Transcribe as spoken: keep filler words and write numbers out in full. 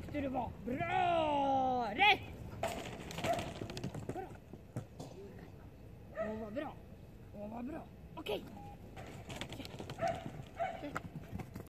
duktig du var. Bra! Rätt! Bra. Åh, vad bra. Åh, vad bra. Okej. Okay.